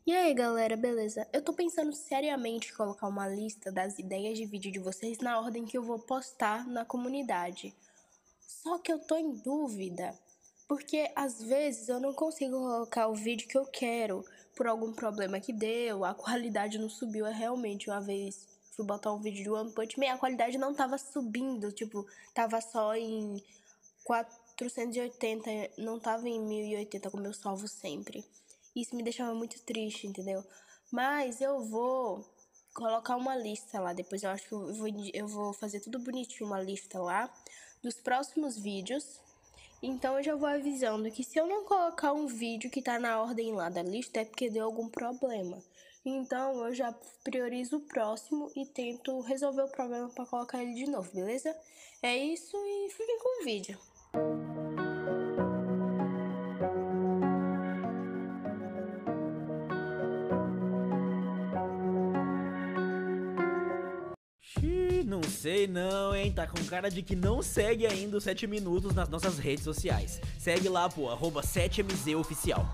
E aí galera, beleza? Eu tô pensando seriamente em colocar uma lista das ideias de vídeo de vocês na ordem que eu vou postar na comunidade. Só que eu tô em dúvida, porque às vezes eu não consigo colocar o vídeo que eu quero, por algum problema que deu, a qualidade não subiu. Realmente, uma vez fui botar um vídeo de One Punch Man, a qualidade não tava subindo, tipo, tava só em 480, não tava em 1080 como eu salvo sempre. Isso me deixava muito triste, entendeu? Mas eu vou colocar uma lista lá. Depois eu acho que eu vou fazer tudo bonitinho, uma lista lá dos próximos vídeos. Então eu já vou avisando que se eu não colocar um vídeo que tá na ordem lá da lista é porque deu algum problema. Então eu já priorizo o próximo e tento resolver o problema para colocar ele de novo, beleza? É isso e fiquem com o vídeo. Não sei não, hein? Tá com cara de que não segue ainda os 7 minutos nas nossas redes sociais. Segue lá, pô, @7mzoficial.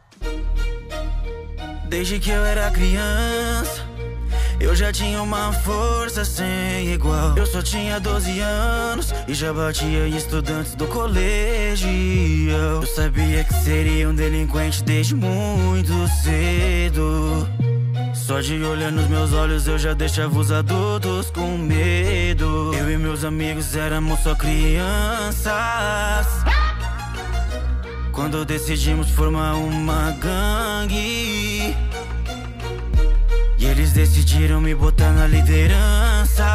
Desde que eu era criança, eu já tinha uma força sem igual. Eu só tinha 12 anos e já batia em estudantes do colégio. Eu sabia que seria um delinquente desde muito cedo. Só de olhar nos meus olhos eu já deixava os adultos com medo. Eu e meus amigos éramos só crianças quando decidimos formar uma gangue. E eles decidiram me botar na liderança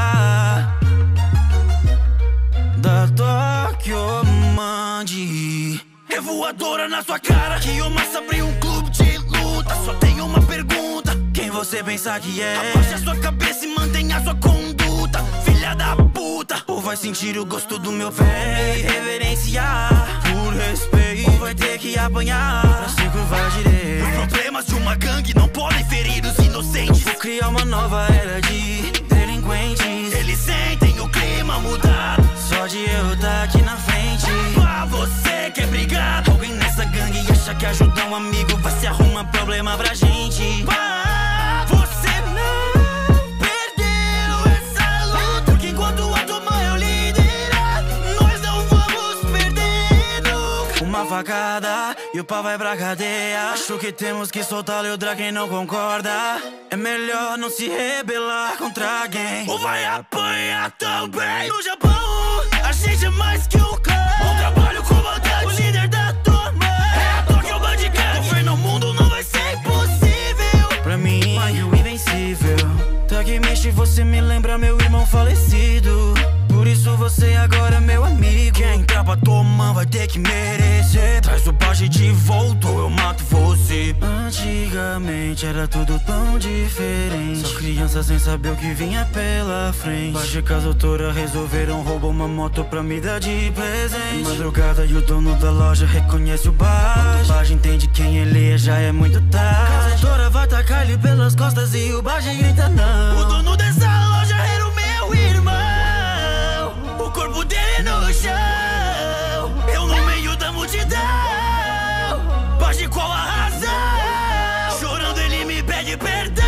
da Tokyo Mandi. Revoadora na sua cara, que o massa abriu um clube de luta. Só tenho uma pergunta: quem você pensa que é? Abaixa sua cabeça e mantenha sua conduta, filha da puta. Ou vai sentir o gosto do meu pé e reverenciar por respeito, ou vai ter que apanhar pra se curvar direito. Os problemas de uma gangue não podem ferir os inocentes. Vou criar uma nova era de delinquentes. Eles sentem o clima mudar só de eu estar aqui na frente. Ah, você quer brigar? Alguém nessa gangue acha que ajudar um amigo vai se arrumar problema pra gente. Você não perdeu essa luta, porque enquanto a tua mãe eu liderar, nós não vamos perdendo. Uma facada e o pau vai pra cadeia. Acho que temos que soltar o drag, quem não concorda. É melhor não se rebelar contra alguém, ou vai apanhar também. No Japão, a gente é mais que um clã. Um trabalho comandante, o líder da turma. É a Tokyo Mandi Gang. Governo o mundo não vai ser impossível. Pra mim, o invencível. Takemichi, você me lembra meu irmão falecido. Por isso você agora é meu amigo. Quem entrar pra tomar vai ter que merecer. Traz o Baji de volta ou eu mato você. Antigamente era tudo tão diferente, só criança sem saber o que vinha pela frente. Baji e Kazutora resolveram roubar uma moto pra me dar de presente. Madrugada e o dono da loja reconhece o Baji. Quando o Baji entende quem ele é, já é muito tarde. Kazutora vai tacar ele pelas costas e o Baji grita não. O dono dessa loja era o meu irmão, o corpo dele no chão, eu no meio da multidão. Baji, qual a razão? Chorando ele me pede perdão.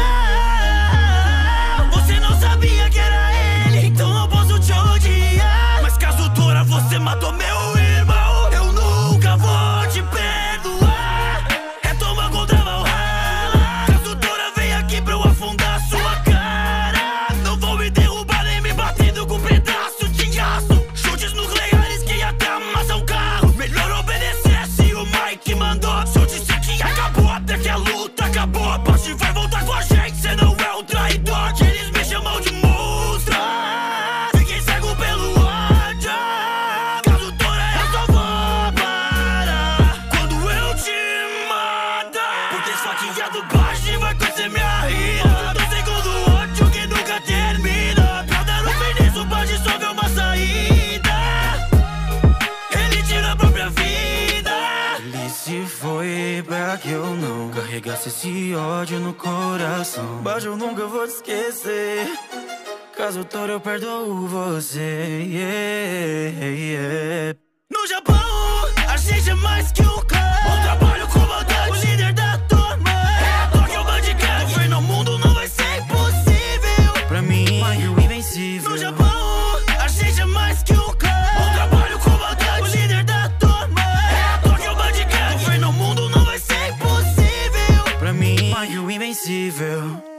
Você não sabia que era ele, então não posso te odiar. Mas Kazutora, você matou meu irmão, eu nunca vou te perdoar. É toma contra Valhalla. Kazutora, vem aqui pra eu afundar sua cara. Não vou me derrubar nem me batendo com pedaço de aço. Chutes nucleares que até amassam um carro. Melhor obedecer se o Mike mandou. Se eu disse que acabou, até que a luta acabou. A Baji vai voltar com a gente, cê não é um traidor. Que eles me chamam de monstro, fiquei cego pelo ódio. Kazutora, eu só vou parar quando eu te mandar. Por ter esfaqueado Baji vai conhecer minha ira. Do segundo ódio que nunca termina. Pra dar um fim nisso, Baji só vê uma saída. Ele tira a própria vida. Ele se foi pra que eu não carregasse esse ódio no coração. Baji, eu nunca vou te esquecer. Kazutora, eu perdoo você. No Japão, a gente é mais que um clã. Um trabalho comandante, o líder da turma. É a Tokyo Maio invencível.